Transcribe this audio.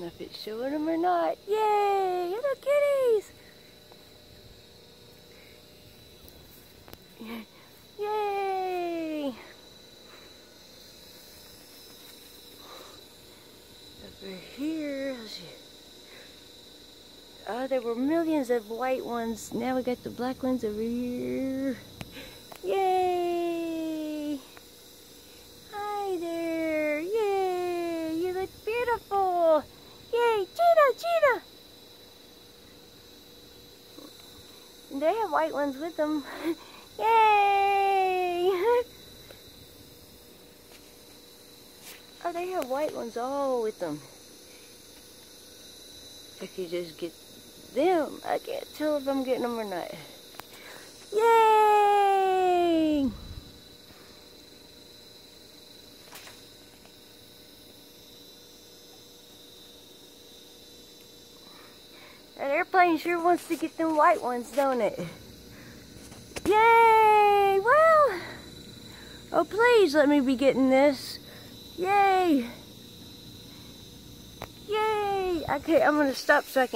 know if it's showing them or not. Yay! Little kitties! Yay! Over here, let's see. Oh, there were millions of white ones. Now we got the black ones over here. Yay! Hi there! Yay! You look beautiful! Yay! Cheetah! Cheetah! And they have white ones with them. Yay! Oh, they have white ones all with them. I could just get them. I can't tell if I'm getting them or not. Yay! That airplane sure wants to get them white ones, don't it? Yay! Well, oh please let me be getting this. Yay! Yay! Okay, I'm gonna stop so I can